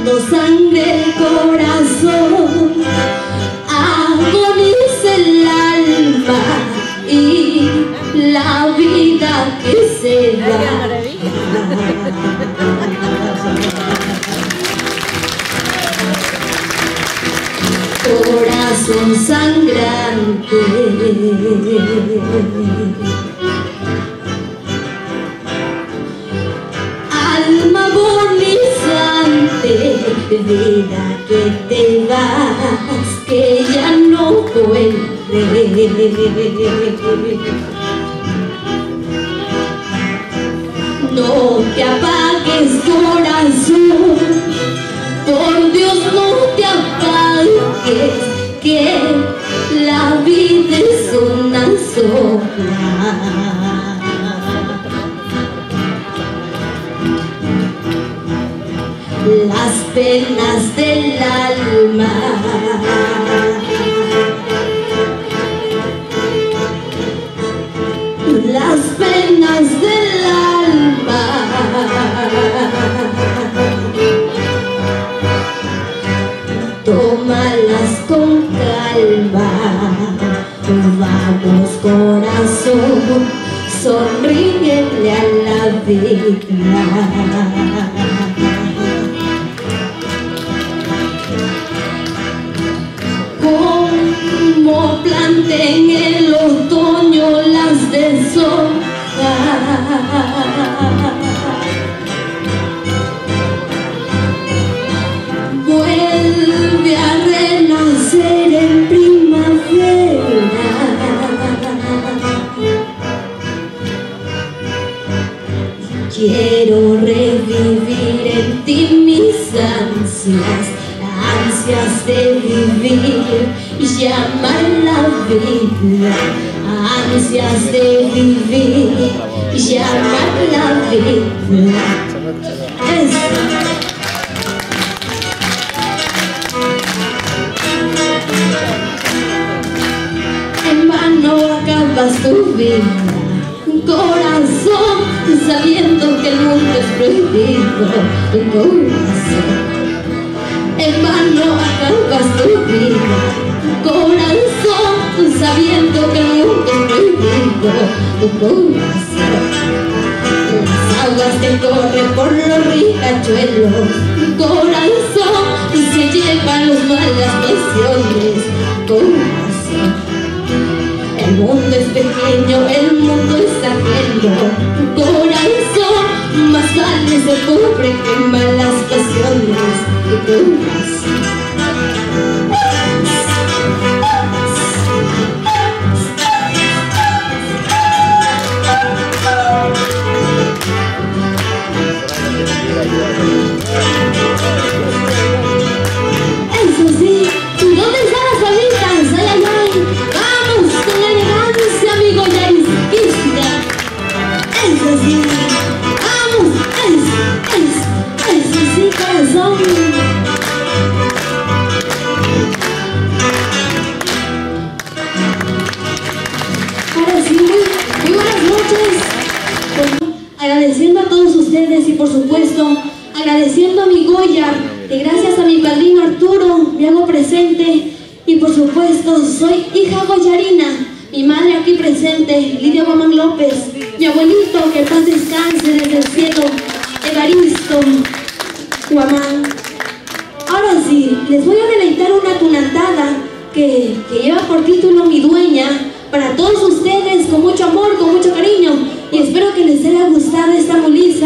cuando sangre el corazón, agoniza el alma y la vida que se va. Corazón sangrante, alma agonizante, vida que te vas, que ya no vuelve. No te apagues, corazón, por Dios no te apagues, que la vida es una sola. Las penas del alma, las penas del alma, tómalas con calma. Vamos, corazón, sonríele a la vida. Como planté en el otoño las deshojas, vuelve a renacer en primavera. Quiero revivir en ti mis ansias, ansias de vivir y llamar la vida, ansias de vivir y llamar la vida. En vano acabas tu vida, corazón, sabiendo que el mundo es prohibido. Corazón, en vano acabas tu vida, corazón, sabiendo que el mundo es prohibido. Corazón, las aguas que corren por los riachuelos, corazón, se llevan los malas pasiones. Corazón, el mundo es pequeño, el mundo es ajeno. Corazón, más vale ser pobre que malas pasiones. Corazón, eso sí, ¿dónde están las palitas? Ay, ay, ay. Vamos con elegancia, amigo Yarisquista. Eso sí, vamos, eso sí, corazón. Ahora sí, muy buenas noches. Agradeciendo a todos ustedes y por supuesto agradeciendo a mi Goya, que gracias a mi padrino Arturo me hago presente, y por supuesto soy hija goyarina, mi madre aquí presente, Lidia Guamán López, mi abuelito, que en paz descanse desde el cielo, Evaristo Guamán. Ahora sí, les voy a deleitar una tunantada que lleva por título Mi Dueña, para todos ustedes, con mucho amor, con mucho cariño, y espero que les haya gustado esta muliza.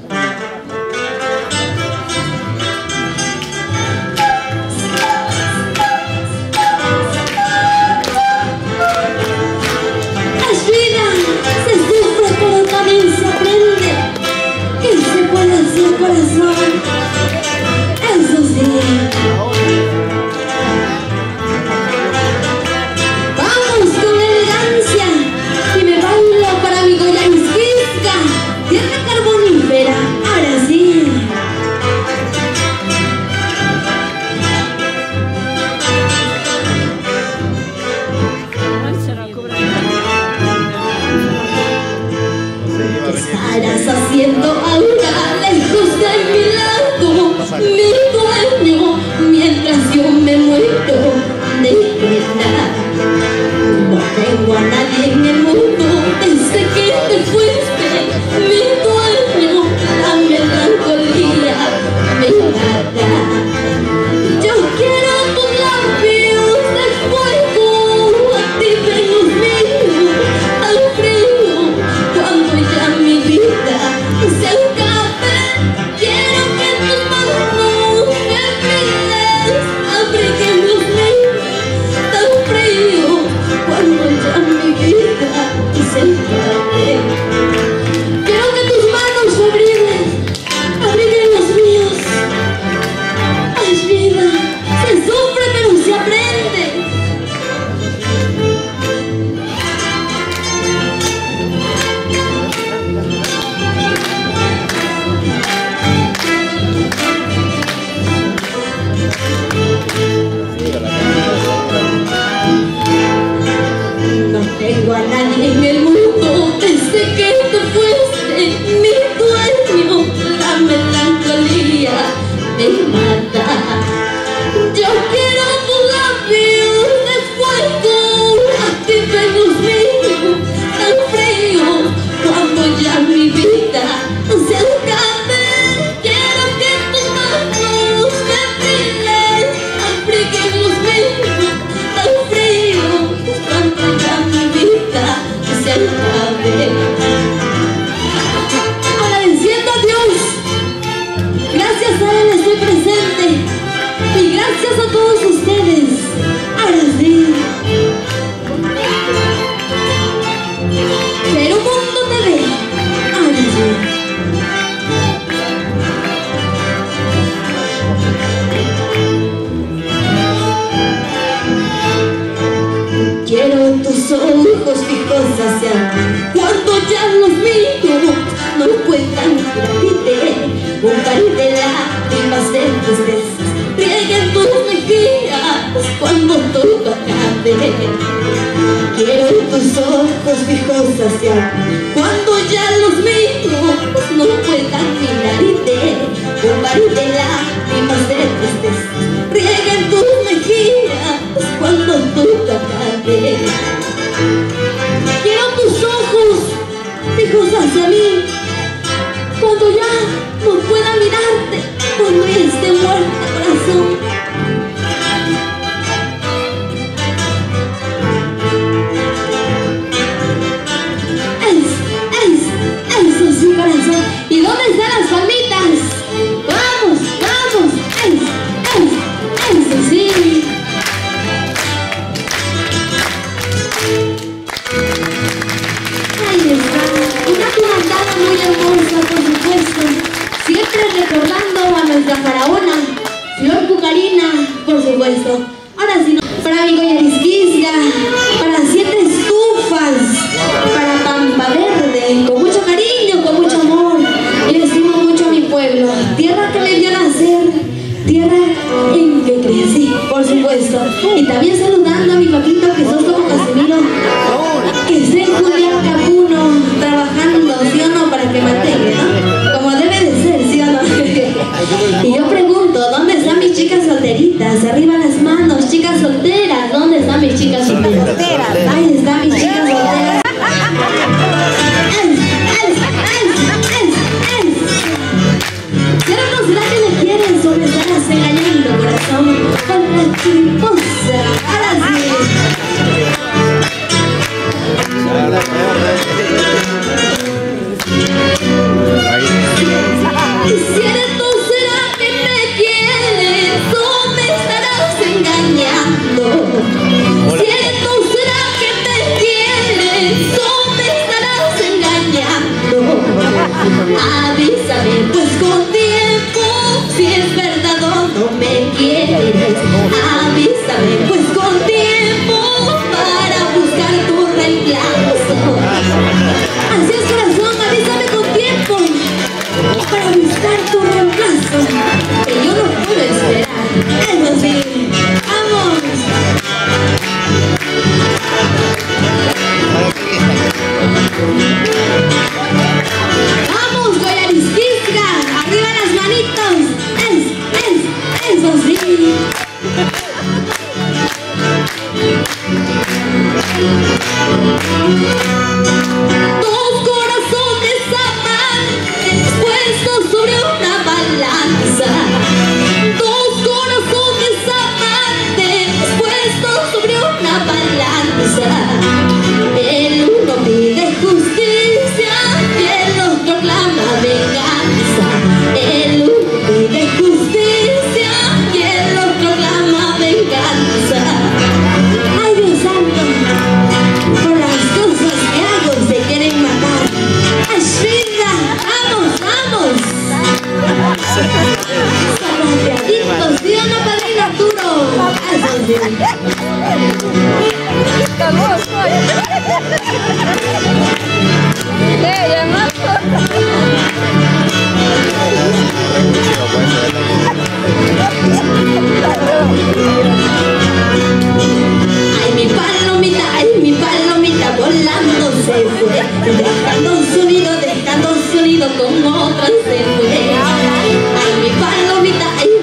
Es vida, se sufre, pero también se aprende. ¿Qué se puede hacer, corazón? Eso sí. Vamos con elegancia y me bailo para mi Goyarisquista, tierra carbonífera. Ahora sí. ¿Qué estarás haciendo ahora lejos de mi lado? Mi me mata. Yo quiero tus labios de fuego, activen los míos tan fríos cuando ya mi vida se acabe. Quiero que tus manos me brillen, abriguen los míos tan fríos cuando ya mi vida se acabe. Agradeciendo a Dios, gracias a Él estoy presente y gracias a todos ustedes. Ahora sí, pero Mundo TV, ahora sí. Quiero tus ojos fijos hacia cuando ya los míos no puedan mirarte. Un par de lágrimas de tristeza rieguen tus mejillas cuando todo acabe. Quiero tus ojos fijos hacia cuando ya los míos no puedan mirarte. Un par de lágrimas de tristeza rieguen tus mejillas cuando todo acabe. Quiero tus ojos fijos hacia mí cuando ya no pueda mirarte, cuando ya esté muerto corazón. Eso sí, corazón. ¿Y dónde están las palmitas? Vamos, vamos, eso sí. Ahí está, una cantada muy hermosa, por supuesto, siempre recordando a nuestra faraona, Flor Cucarina, por supuesto. Ahora sí, para mi Goya Arisquisga, para 7 estufas, para Pampa Verde, con mucho cariño, con mucho amor. Yo estimo mucho a mi pueblo, tierra que me vio nacer, tierra en que crecí, por supuesto. Y también saludando a mi papito Crisóstomo Casimiro, que está en Julián Capuno, trabajando, ¿sí o no? Para que mantenga, ¿no? Como debe de ser, ¿sí o no? Y yo pregunto, ¿dónde están mis chicas solteritas? Arriba las manos, chicas solteras. ¿Dónde están mis chicas solteras? Ahí están mis chicas solteras. ¿Será no será que le quieren o me estarás engañando, corazón? Con la chimposa. Ahora sí. ¿Cierto será que me quieres o me estarás engañando? ¿Cierto será que me quieres o me estarás engañando? Avísame pues con tiempo si es verdad o no me quieres. Avísame pues con tiempo para buscar tu reemplazo. Así es, corazón, avísame con tiempo para buscar tu reemplazo, que yo no puedo esperar. Eso sí, vamos. Vamos, Goya Arisquisga, arriba las manitos. Eso sí. Dos corazones amantes puestos sobre una balanza. Dos corazones amantes puestos sobre una balanza. El uno pide justicia y el otro clama venganza. El uno pide justicia y el otro clama venganza. Ay, Dios santo, por las cosas que hago se quieren matar. ¡Ashrinda! ¡Vamos, vamos! Zapateaditos, ¿sí o no, padrino Arturo? Eso sí. Ay, mi palomita volando se fue, dejando su nido con otra se fue. Ay, mi palomita, ay,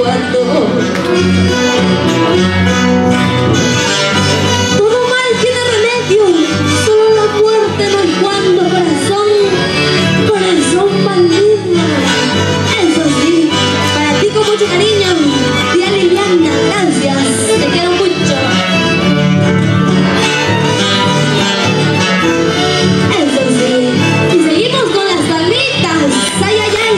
cuando. Todo mal tiene remedio, solo la muerte no hay cuando. Corazón maligno. Eso sí, para ti con mucho cariño, tía Liliana, gracias, te quiero mucho. Eso sí, y seguimos con las palitas, ay, ay, ay.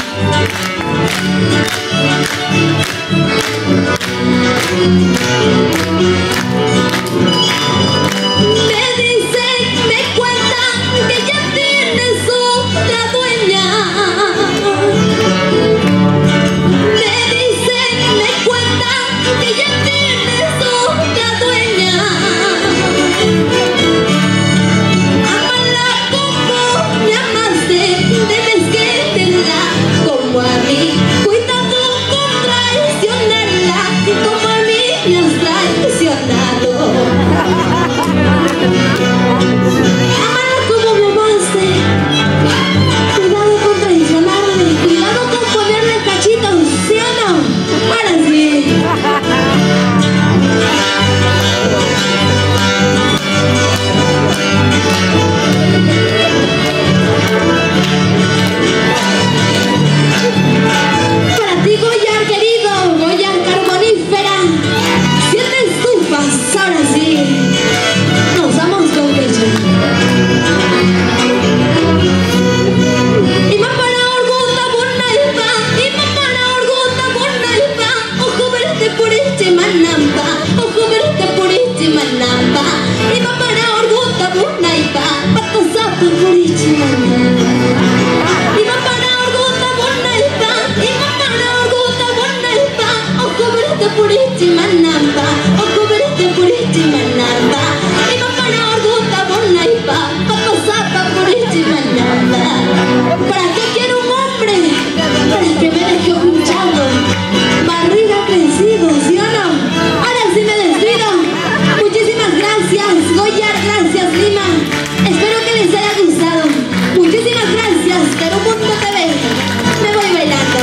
Me dicen, me cuentan que ya tienes otra dueña. Me dicen, me cuentan que ya tienes otra dueña. Ámala como me amaste, debes quererla como a mí. Cuidado con traicionarla, como a mí me has traicionado. Ámala como me amaste, cuidado con traicionarle, cuidado con ponerle cachitos, ¿sí o no? Ahora sí. Para ti, Goyar querido, Goyar carbonífera, 7 estufas, ahora sí. Nos vamos con pecho. Y para orgullo bonaipa, y para orgullo bonaipa, ojo verte por este manamba, ojo verte por este manamba. Y para orgullo bonaipa, pato sapo por este manamba. Y para orgullo bonaipa, y para orgullo bonaipa, ojo verte por este manamba, ojo verte por este manamba. Y para orgullo bonaipa, pato sapo por este manamba. ¿Para qué quiero un hombre? Para que me deje pinchado, barriga crecido, ¿sí o no? Ahora sí me despido. Muchísimas gracias, Goyar, gracias, Lima. Espero que les haya gustado. Muchísimas gracias, Perú Mundo TV. Me voy bailando.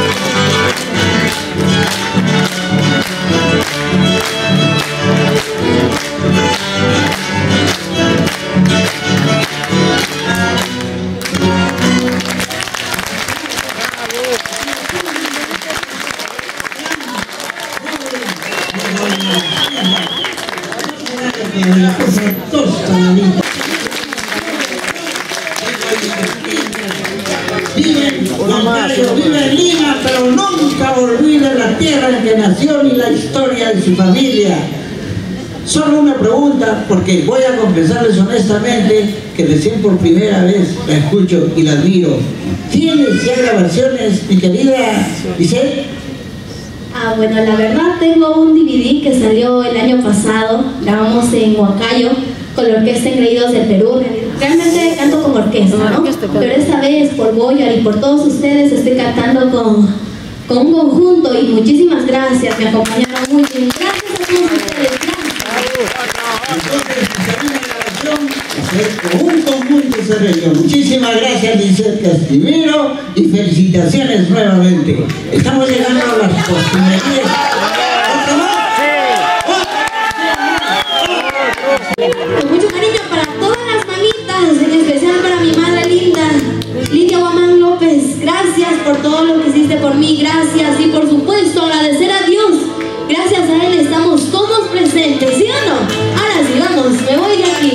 Vive en Lima, pero nunca olvide la tierra en que nació ni la historia de su familia. Solo una pregunta, porque voy a confesarles honestamente que recién por primera vez la escucho y la admiro. ¿Tienes ya grabaciones, mi querida Lisette? Bueno, la verdad tengo un DVD que salió el año pasado, grabamos en Huancayo con la Orquesta Engreídos del Perú. Realmente canto como orquesta, ¿no? Pero esta vez por Goyar y por todos ustedes estoy cantando con un conjunto y muchísimas gracias, me acompañaron muy bien. Gracias a todos ustedes, Entonces, con un conjunto sereno. Muchísimas gracias, Lisette Castimiro, y felicitaciones nuevamente. Estamos llegando a las postrimerías. ¿Otro más? Con mucho cariño para todas las mamitas, en especial para mi madre linda, Lidia Guamán López. Gracias por todo lo que hiciste por mí, gracias. Y por supuesto agradecer a Dios, gracias a Él estamos todos presentes, ¿sí o no? Ahora sí, vamos, me voy de aquí.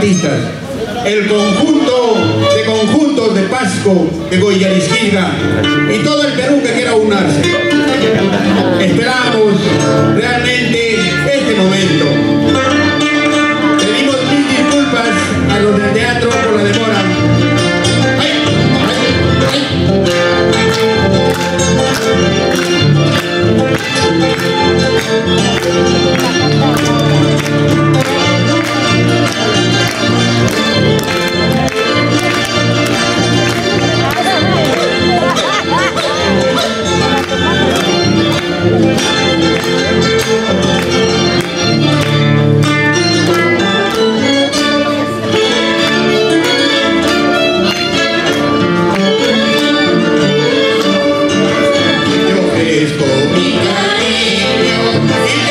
artistas, el conjunto de conjuntos de Pasco, de Goillarisquilga y todo el Perú que quiera unarse. Esperamos realmente este momento. Pedimos mil disculpas a los del teatro por la demora. Yo ofrezco mi cariño y